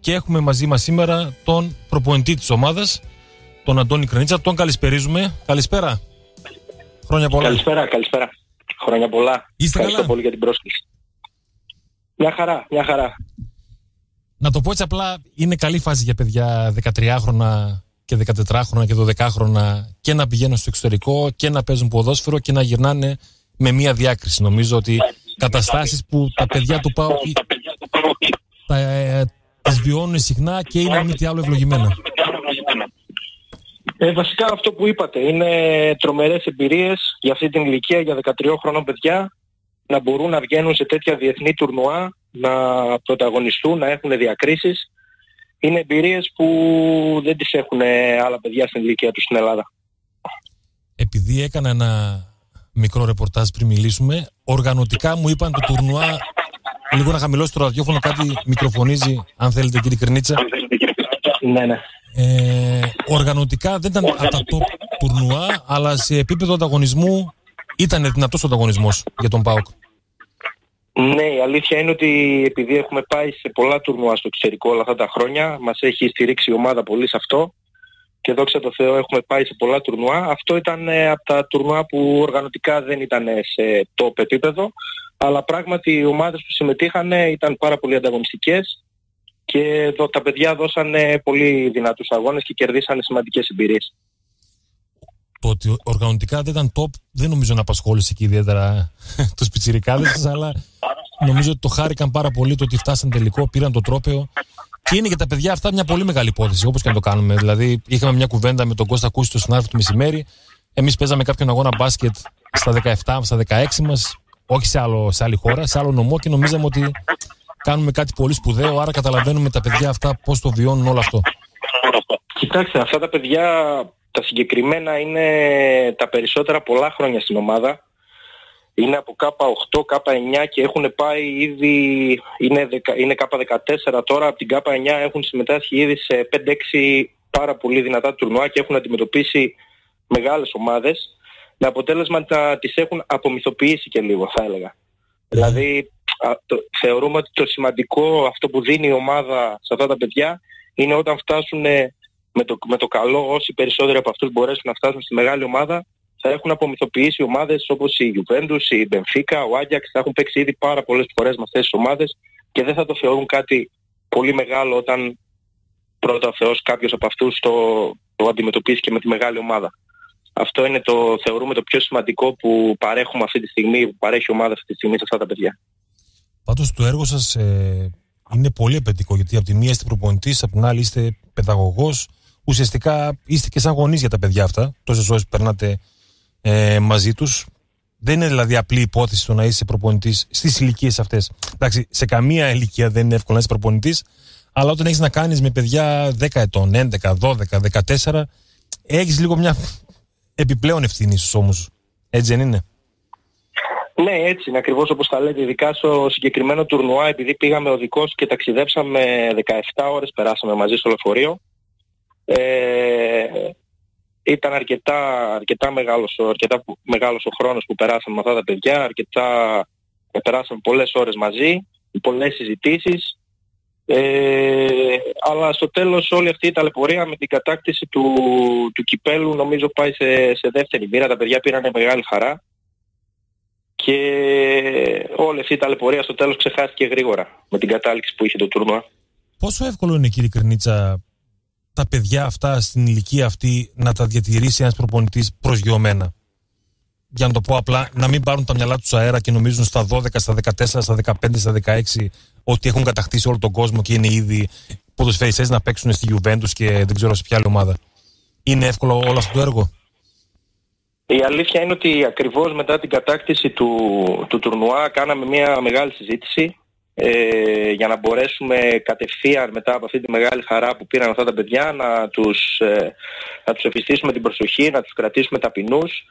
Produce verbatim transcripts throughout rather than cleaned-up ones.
και έχουμε μαζί μας σήμερα τον προπονητή της ομάδας, τον Αντώνη Κρινίτσα. Τον καλησπερίζουμε. Καλησπέρα. Χρόνια πολλά. Καλησπέρα, καλησπέρα. Χρόνια πολλά. Είστε Ευχαριστώ καλά? πολύ για την πρόσκληση. Μια χαρά, μια χαρά. Να το πω έτσι απλά, είναι καλή φάση για παιδιά δεκατριάχρονα και δεκατετράχρονα και δωδεκάχρονα και να πηγαίνουν στο εξωτερικό και να παίζουν ποδόσφαιρο και να γυρνάνε με μία διάκριση. Νομίζω ότι καταστάσεις που τα παιδιά του ΠΑΟΚ τα, ε, τις βιώνουν συχνά και είναι μη τι άλλο ευλογημένα. Ε, βασικά αυτό που είπατε, είναι τρομερές εμπειρίες για αυτή την ηλικία, για δεκατριόχρονων παιδιά, να μπορούν να βγαίνουν σε τέτοια διεθνή τουρνουά, να πρωταγωνιστούν, να έχουν διακρίσεις. Είναι εμπειρίες που δεν τις έχουν άλλα παιδιά στην ηλικία τους στην Ελλάδα. Επειδή έκανα ένα μικρό ρεπορτάζ πριν μιλήσουμε, οργανωτικά μου είπαν το τουρνουά, λίγο να χαμηλώσει το ραδιόφωνο, κάτι μικροφωνίζει, αν θέλετε κύριε Κρινίτσα. Ναι, ναι. Ε, οργανωτικά δεν ήταν από τα top τουρνουά, αλλά σε επίπεδο ανταγωνισμού ήταν δυνατός ο ανταγωνισμός για τον ΠΑΟΚ. Ναι, η αλήθεια είναι ότι επειδή έχουμε πάει σε πολλά τουρνουά στο εξωτερικό όλα αυτά τα χρόνια, μας έχει στηρίξει η ομάδα πολύ σε αυτό και δόξα τω Θεώ έχουμε πάει σε πολλά τουρνουά. Αυτό ήταν ε, από τα τουρνουά που οργανωτικά δεν ήταν σε top επίπεδο, αλλά πράγματι οι ομάδες που συμμετείχαν ήταν πάρα πολύ ανταγωνιστικές και εδώ τα παιδιά δώσανε πολύ δυνατούς αγώνες και κερδίσανε σημαντικές εμπειρίες. Το ότι οργανωτικά δεν ήταν top δεν νομίζω να απασχόλησε και ιδιαίτερα τους πιτσιρικάδες σας, αλλά νομίζω ότι το χάρηκαν πάρα πολύ το ότι φτάσαν τελικό, πήραν το τρόπαιο και είναι για τα παιδιά αυτά μια πολύ μεγάλη υπόθεση, όπως και να το κάνουμε. Δηλαδή είχαμε μια κουβέντα με τον Κώστα Κούση, το συνάδελφο του μεσημέρι, εμείς παίζαμε κάποιον αγώνα μπάσκετ στα δεκαεπτά, στα δεκαέξι μας, όχι σε, άλλο, σε άλλη χώρα, σε άλλο νομό και νομίζαμε ότι κάνουμε κάτι πολύ σπουδαίο, άρα καταλαβαίνουμε τα παιδιά αυτά πώς το βιώνουν όλο αυτό. Κοιτάξτε, αυτά τα παιδιά, τα συγκεκριμένα είναι τα περισσότερα πολλά χρόνια στην ομάδα. Είναι από κάπα οκτώ, κάπα εννιά και έχουν πάει ήδη, είναι, είναι κάπα δεκατέσσερα τώρα, από την κάπα εννιά έχουν συμμετάσχει ήδη σε πέντε έξι πάρα πολύ δυνατά τουρνουά και έχουν αντιμετωπίσει μεγάλες ομάδες, με αποτέλεσμα να τις έχουν απομυθοποιήσει και λίγο, θα έλεγα. Δηλαδή α, το, θεωρούμε ότι το σημαντικό αυτό που δίνει η ομάδα σε αυτά τα παιδιά είναι όταν φτάσουν με το, με το καλό, όσοι περισσότεροι από αυτούς μπορέσουν να φτάσουν στη μεγάλη ομάδα, θα έχουν απομυθοποιήσει ομάδες όπως η Juventus, η Benfica, ο Ajax, θα έχουν παίξει ήδη πάρα πολλές φορές με αυτές τις ομάδες και δεν θα το θεωρούν κάτι πολύ μεγάλο όταν πρώτα ο Θεός κάποιος από αυτούς το, το αντιμετωπίσει και με τη μεγάλη ομάδα. Αυτό είναι το, θεωρούμε το πιο σημαντικό που παρέχουμε αυτή τη στιγμή, που παρέχει η ομάδα αυτή τη στιγμή σε αυτά τα παιδιά. Πάντως το έργο σας ε, είναι πολύ απαιτητικό, γιατί από τη μία είστε προπονητής, από την άλλη είστε παιδαγωγός. Ουσιαστικά είστε και σαν γονείς για τα παιδιά αυτά, τόσες ώρες που περνάτε ε, μαζί τους. Δεν είναι δηλαδή απλή υπόθεση το να είσαι προπονητής στις ηλικίες αυτές. Εντάξει, σε καμία ηλικία δεν είναι εύκολο να είσαι προπονητής, αλλά όταν έχεις να κάνεις με παιδιά δέκα ετών, έντεκα, δώδεκα, δεκατέσσερα, έχεις λίγο μια επιπλέον ευθύνη στους ώμους. Έτσι δεν είναι? Ναι, έτσι είναι ακριβώς όπως τα λέτε. Ειδικά στο συγκεκριμένο τουρνουά, επειδή πήγαμε οδικός και ταξιδέψαμε δεκαεπτά ώρες, περάσαμε μαζί στο λεωφορείο. Ε, ήταν αρκετά, αρκετά, μεγάλος, αρκετά μεγάλος ο χρόνος που περάσαμε με αυτά τα παιδιά, αρκετά, περάσαμε πολλές ώρες μαζί, πολλές συζητήσεις, ε, αλλά στο τέλος όλη αυτή η ταλαιπωρία με την κατάκτηση του, του κυπέλου νομίζω πάει σε, σε δεύτερη μοίρα. Τα παιδιά πήρανε μεγάλη χαρά και όλη αυτή η ταλαιπωρία στο τέλος ξεχάστηκε γρήγορα με την κατάληξη που είχε το τουρνουά. Πόσο εύκολο είναι, κύριε Κρινίτσα, τα παιδιά αυτά στην ηλικία αυτή να τα διατηρήσει ένας προπονητής προσγειωμένα? Για να το πω απλά, να μην πάρουν τα μυαλά τους αέρα και νομίζουν στα δώδεκα, στα δεκατέσσερα, στα δεκαπέντε, στα δεκαέξι ότι έχουν κατακτήσει όλο τον κόσμο και είναι ήδη ποδοσφαιριστές να παίξουν στη Juventus και δεν ξέρω σε ποια άλλη ομάδα. Είναι εύκολο όλο αυτό το έργο? Η αλήθεια είναι ότι ακριβώς μετά την κατάκτηση του, του τουρνουά κάναμε μια μεγάλη συζήτηση ε, για να μπορέσουμε κατευθείαν μετά από αυτή τη μεγάλη χαρά που πήραν αυτά τα παιδιά να τους, ε, να τους επιστήσουμε την προσοχή, να τους κρατήσουμε ταπεινούς,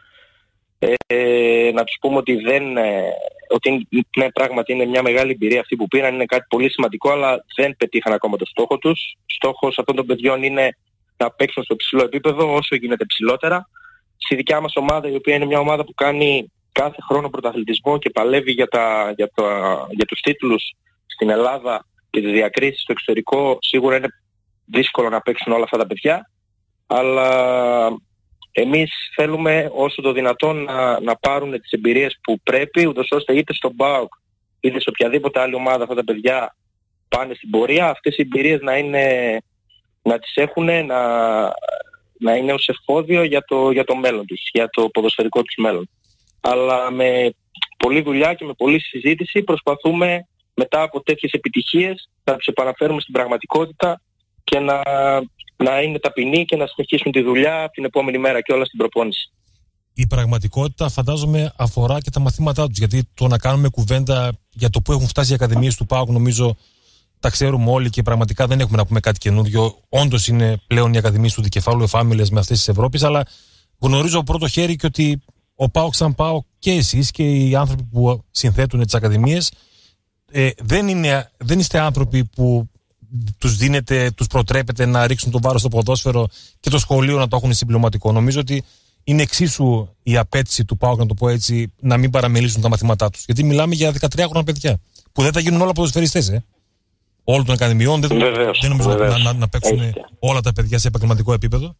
ε, να τους πούμε ότι, δεν, ε, ότι ναι, πράγματι είναι μια μεγάλη εμπειρία αυτή που πήραν, είναι κάτι πολύ σημαντικό, αλλά δεν πετύχαν ακόμα το στόχο τους. Στόχος αυτών των παιδιών είναι να παίξουν στο ψηλό επίπεδο όσο γίνεται ψηλότερα. Στη δικιά μας ομάδα, η οποία είναι μια ομάδα που κάνει κάθε χρόνο πρωταθλητισμό και παλεύει για, τα, για, τα, για τους τίτλους στην Ελλάδα και τις διακρίσεις στο εξωτερικό, σίγουρα είναι δύσκολο να παίξουν όλα αυτά τα παιδιά, αλλά εμείς θέλουμε όσο το δυνατόν να, να πάρουν τις εμπειρίες που πρέπει, ούτως ώστε είτε στον ΠΑΟΚ είτε σε οποιαδήποτε άλλη ομάδα αυτά τα παιδιά πάνε στην πορεία, αυτές οι εμπειρίες να, είναι, να τις έχουν, να, να είναι ως εφόδιο για το, για το μέλλον τους, για το ποδοσφαιρικό τους μέλλον. Αλλά με πολλή δουλειά και με πολλή συζήτηση προσπαθούμε μετά από τέτοιες επιτυχίες να τους επαναφέρουμε στην πραγματικότητα και να, να είναι ταπεινοί και να συνεχίσουν τη δουλειά την επόμενη μέρα και όλα στην προπόνηση. Η πραγματικότητα φαντάζομαι αφορά και τα μαθήματά τους, γιατί το να κάνουμε κουβέντα για το που έχουν φτάσει οι ακαδημίες του ΠΑΟΚ νομίζω τα ξέρουμε όλοι και πραγματικά δεν έχουμε να πούμε κάτι καινούριο. Όντως είναι πλέον οι ακαδημίες του δικεφάλου εφάμιλες με αυτές της Ευρώπης, αλλά γνωρίζω από πρώτο χέρι και ότι ο ΠΑΟΚ σαν ΠΑΟΚ και εσείς και οι άνθρωποι που συνθέτουν τις ακαδημίες ε, δεν, είναι, δεν είστε άνθρωποι που τους δίνετε, τους προτρέπετε να ρίξουν το βάρος στο ποδόσφαιρο και το σχολείο να το έχουν συμπληρωματικό. Νομίζω ότι είναι εξίσου η απέτηση του ΠΑΟΚ, να το πω έτσι, να μην παραμελήσουν τα μαθήματά τους. Γιατί μιλάμε για δεκατριάχρονα παιδιά που δεν θα γίνουν όλα ποδοσφαιριστές, ε. Όλων των ακαδημιών. Δεν, βεβαίως, δεν νομίζω βεβαίως. να, να, να παίξουν Έχετε. όλα τα παιδιά σε επαγγελματικό επίπεδο.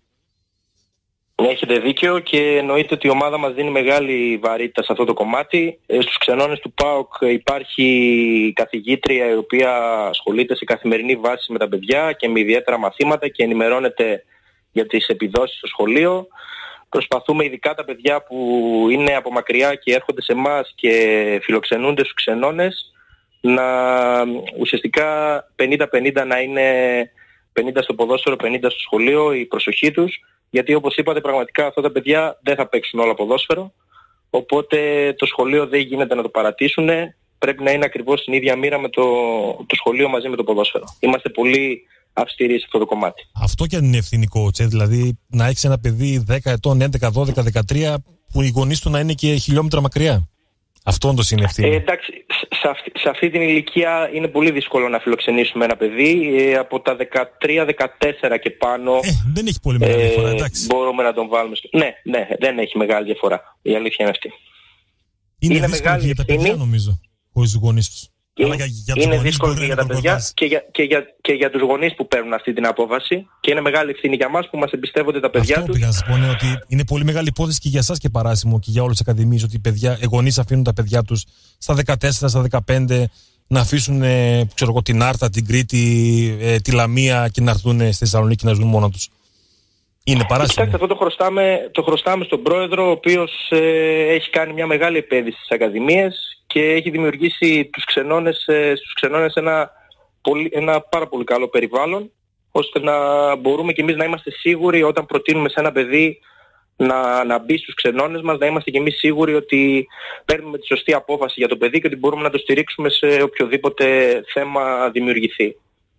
Έχετε δίκιο και εννοείται ότι η ομάδα μας δίνει μεγάλη βαρύτητα σε αυτό το κομμάτι. Στους ξενώνες του ΠΑΟΚ υπάρχει καθηγήτρια η οποία ασχολείται σε καθημερινή βάση με τα παιδιά και με ιδιαίτερα μαθήματα και ενημερώνεται για τις επιδόσεις στο σχολείο. Προσπαθούμε ειδικά τα παιδιά που είναι από μακριά και έρχονται σε εμάς και φιλοξενούνται στους ξενώνες να ουσιαστικά πενήντα πενήντα να είναι πενήντα στο ποδόσφαιρο, πενήντα στο σχολείο η προσοχή τους, γιατί όπως είπατε πραγματικά αυτά τα παιδιά δεν θα παίξουν όλα ποδόσφαιρο, οπότε το σχολείο δεν γίνεται να το παρατήσουν, πρέπει να είναι ακριβώς στην ίδια μοίρα με το, το σχολείο μαζί με το ποδόσφαιρο. Είμαστε πολύ αυστηροί σε αυτό το κομμάτι. Αυτό και αν είναι ευθυνικό, τσε, δηλαδή να έχεις ένα παιδί δέκα ετών, έντεκα, δώδεκα, δεκατρία που οι γονείς του να είναι και χιλιόμετρα μακριά. Αυτό όντως είναι ευθύνη. Ε, εντάξει, σε αυτή, σε αυτή την ηλικία είναι πολύ δύσκολο να φιλοξενήσουμε ένα παιδί. Ε, από τα δεκατρία δεκατέσσερα και πάνω... Ε, δεν έχει πολύ μεγάλη διαφορά, εντάξει. Ε, μπορούμε να τον βάλουμε στο... Ναι, ναι, δεν έχει μεγάλη διαφορά. Η αλήθεια είναι αυτή. Είναι, είναι δύσκολο για τα παιδιά, νομίζω, χωρίς τους γονείς τους. Είναι, για, για είναι δύσκολο και για τα παιδιά και για, και, για, και για τους γονείς που παίρνουν αυτή την απόφαση και είναι μεγάλη ευθύνη για μας που μας εμπιστεύονται τα παιδιά τους. Αυτό πήγα να σας πω, ναι, ότι είναι πολύ μεγάλη υπόθεση και για εσάς και παράσημο και για όλες τις ακαδημίες ότι οι, παιδιά, οι γονείς αφήνουν τα παιδιά τους στα δεκατέσσερα, στα δεκαπέντε να αφήσουν ε, ξέρω εγώ, την Άρτα, την Κρήτη, ε, τη Λαμία και να έρθουν στη Θεσσαλονίκη να ζουν μόνο τους. Είναι παράσημο. Κοιτάξτε, αυτό το χρωστάμε, το χρωστάμε στον πρόεδρο, ο οποίος ε, έχει κάνει μια μεγάλη επένδυση στις ακαδημίες και έχει δημιουργήσει τους ξενώνες, ε, στους ξενώνες ένα, πολύ, ένα πάρα πολύ καλό περιβάλλον, ώστε να μπορούμε και εμείς να είμαστε σίγουροι όταν προτείνουμε σε ένα παιδί να, να μπει στους ξενώνες μας, να είμαστε και εμείς σίγουροι ότι παίρνουμε τη σωστή απόφαση για το παιδί και ότι μπορούμε να το στηρίξουμε σε οποιοδήποτε θέμα δημιουργηθεί.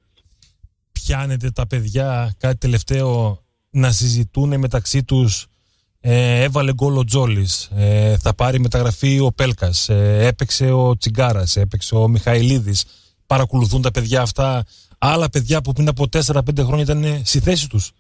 Πιάνετε τα παιδιά κάτι τελευταίο να συζητούν μεταξύ τους, ε, έβαλε γκολ ο Τζόλης, ε, θα πάρει μεταγραφή ο Πέλκας, ε, έπαιξε ο Τσιγκάρας, έπαιξε ο Μιχαηλίδης. Παρακολουθούν τα παιδιά αυτά άλλα παιδιά που πριν από τέσσερα πέντε χρόνια ήταν στη θέση τους?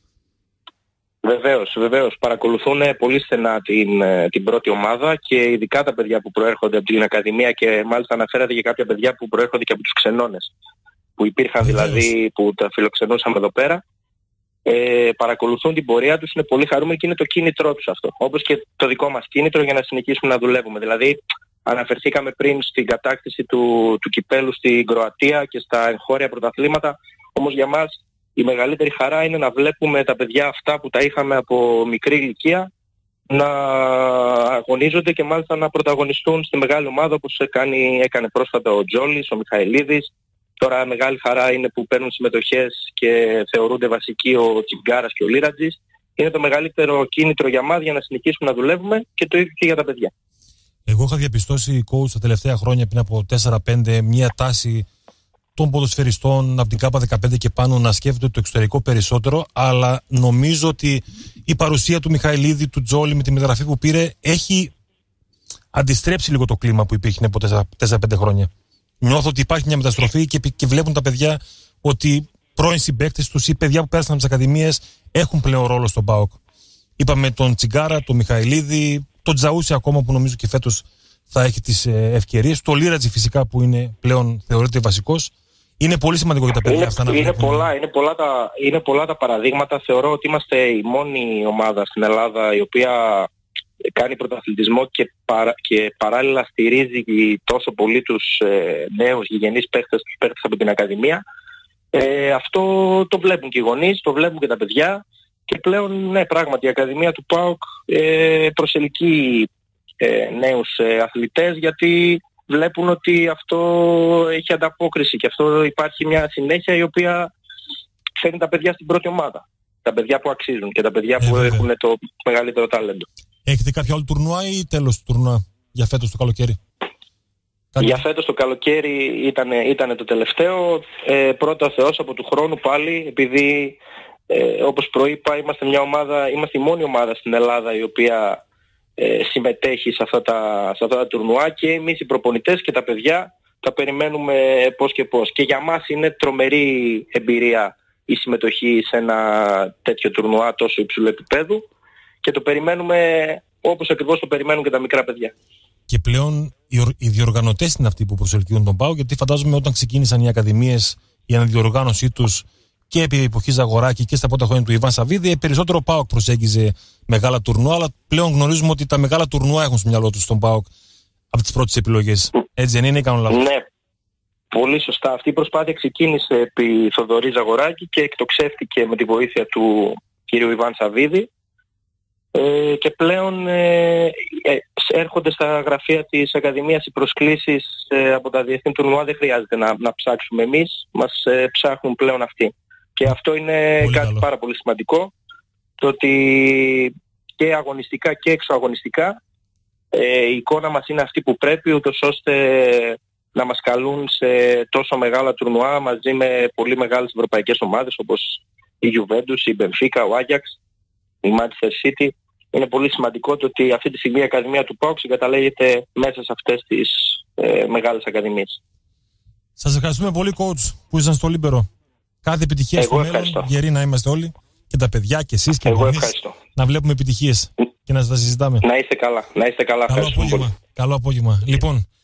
Βεβαίως, βεβαίως. Παρακολουθούν πολύ στενά την, την πρώτη ομάδα και ειδικά τα παιδιά που προέρχονται από την Ακαδημία και μάλιστα αναφέρατε και κάποια παιδιά που προέρχονται και από τους ξενώνες που υπήρχαν βεβαίως. Δηλαδή που τα φιλοξενούσαμε εδώ πέρα. Ε, παρακολουθούν την πορεία τους, είναι πολύ χαρούμενοι και είναι το κίνητρό τους αυτό. Όπως και το δικό μας κίνητρο για να συνεχίσουμε να δουλεύουμε. Δηλαδή αναφερθήκαμε πριν στην κατάκτηση του, του κυπέλου στην Κροατία και στα εγχώρια πρωταθλήματα, όμως για μας η μεγαλύτερη χαρά είναι να βλέπουμε τα παιδιά αυτά που τα είχαμε από μικρή ηλικία να αγωνίζονται και μάλιστα να πρωταγωνιστούν στη μεγάλη ομάδα όπως έκανε, έκανε πρόσφατα ο Τζόλης, ο Μιχαηλίδης. Τώρα μεγάλη χαρά είναι που παίρνουν συμμετοχές και θεωρούνται βασικοί ο Τσιγκάρας και ο Λίρατζης. Είναι το μεγαλύτερο κίνητρο για μας για να συνεχίσουμε να δουλεύουμε και το ίδιο και για τα παιδιά. Εγώ είχα διαπιστώσει, coach, τα τελευταία χρόνια πριν από τέσσερα πέντε μια τάση των ποδοσφαιριστών από την ΚΑΠΑ δεκαπέντε και πάνω να σκέφτονται το εξωτερικό περισσότερο, αλλά νομίζω ότι η παρουσία του Μιχαηλίδη, του Τζόλη με τη μεταγραφή που πήρε έχει αντιστρέψει λίγο το κλίμα που υπήρχε από τέσσερα πέντε χρόνια. Νιώθω ότι υπάρχει μια μεταστροφή και, και βλέπουν τα παιδιά ότι πρώην συμπαίκτες τους ή παιδιά που πέρασαν από τις ακαδημίες έχουν πλέον ρόλο στον ΠΑΟΚ. Είπαμε τον Τσιγκάρα, τον Μιχαηλίδη, τον Τζαούσι ακόμα που νομίζω και φέτος θα έχει τις ευκαιρίες. Το Λίρατζι φυσικά που είναι πλέον θεωρείται βασικός. Είναι πολύ σημαντικό για τα παιδιά είναι, αυτά να είναι πολλά, είναι, πολλά τα, είναι πολλά τα παραδείγματα. Θεωρώ ότι είμαστε η μόνη ομάδα στην Ελλάδα η οποία κάνει πρωταθλητισμό και, παρα, και παράλληλα στηρίζει τόσο πολύ τους ε, νέους γηγενείς παίχτες, τους παίχτες από την Ακαδημία. Ε, αυτό το βλέπουν και οι γονείς, το βλέπουν και τα παιδιά και πλέον ναι, πράγματι η Ακαδημία του ΠΑΟΚ ε, προσελκύει ε, νέους ε, αθλητές, γιατί βλέπουν ότι αυτό έχει ανταπόκριση και αυτό υπάρχει μια συνέχεια η οποία φέρνει τα παιδιά στην πρώτη ομάδα. Τα παιδιά που αξίζουν και τα παιδιά που ε, έχουν το μεγαλύτερο τάλεντο. Έχετε κάποιο άλλο τουρνουά ή τέλος του τουρνουά για φέτος το καλοκαίρι? Κάτι... Για φέτος το καλοκαίρι ήταν, ήταν το τελευταίο. Ε, πρώτα ο Θεός από του χρόνου πάλι, επειδή ε, όπως προείπα είμαστε μια ομάδα, είμαστε η μόνη ομάδα στην Ελλάδα η οποία ε, συμμετέχει σε αυτά, τα, σε αυτά τα τουρνουά και εμείς οι προπονητές και τα παιδιά τα περιμένουμε πώς και πώς. Και για μας είναι τρομερή εμπειρία η συμμετοχή σε ένα τέτοιο τουρνουά τόσο υψηλού επίπεδου και το περιμένουμε όπως ακριβώς το περιμένουν και τα μικρά παιδιά. Και πλέον οι διοργανωτές είναι αυτοί που προσελκύουν τον ΠΑΟΚ, γιατί φαντάζομαι όταν ξεκίνησαν οι ακαδημίες, η αναδιοργάνωσή τους και επί εποχή Ζαγοράκη και στα πρώτα χρόνια του Ιβάν Σαββίδη, περισσότερο ΠΑΟΚ προσέγγιζε μεγάλα τουρνουά, αλλά πλέον γνωρίζουμε ότι τα μεγάλα τουρνουά έχουν στο μυαλό τους τον ΠΑΟΚ από τις πρώτες επιλογές. Έτσι δεν είναι, ή κάνω λάθος? Ναι, πολύ σωστά. Αυτή η προσπάθεια ξεκίνησε επί Θοδωρή Ζαγοράκη και εκτοξεύτηκε με τη βοήθεια του κ. Ιβάν Σαββίδη. Ε, και πλέον ε, ε, έρχονται στα γραφεία της Ακαδημίας οι προσκλήσεις ε, από τα διεθνή τουρνουά, δεν χρειάζεται να, να ψάξουμε εμείς, μας ε, ψάχνουν πλέον αυτοί. Και αυτό είναι πολύ κάτι καλό. Πάρα πολύ σημαντικό, το ότι και αγωνιστικά και εξωαγωνιστικά ε, η εικόνα μας είναι αυτή που πρέπει, ούτως ώστε να μας καλούν σε τόσο μεγάλα τουρνουά μαζί με πολύ μεγάλες ευρωπαϊκές ομάδες όπως η Juventus, η Benfica, ο Άγιαξ, η Manchester City. Είναι πολύ σημαντικό το ότι αυτή τη στιγμή η Ακαδημία του ΠΑΟΚ συγκαταλέγεται μέσα σε αυτές τις ε, μεγάλες ακαδημίες. Σας ευχαριστούμε πολύ, coach, που ήσασταν στο Λίμπερο. Κάθε επιτυχία Εγώ στο μέλλον. Γεροί να είμαστε όλοι, και τα παιδιά και εσείς και οι γονείς, να βλέπουμε επιτυχίες και να σας τα συζητάμε. Να είστε καλά. Να είστε καλά. Καλό απόγευμα. Καλό απόγευμα. Λοιπόν,